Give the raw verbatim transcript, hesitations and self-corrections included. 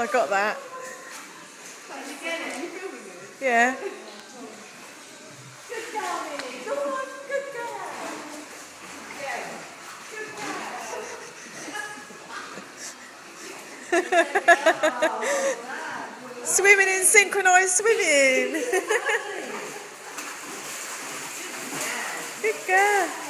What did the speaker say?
I got that. Yeah. Good girl, Millie. Come on, good girl. Yeah. Good girl. Swimming in synchronised swimming. Good girl.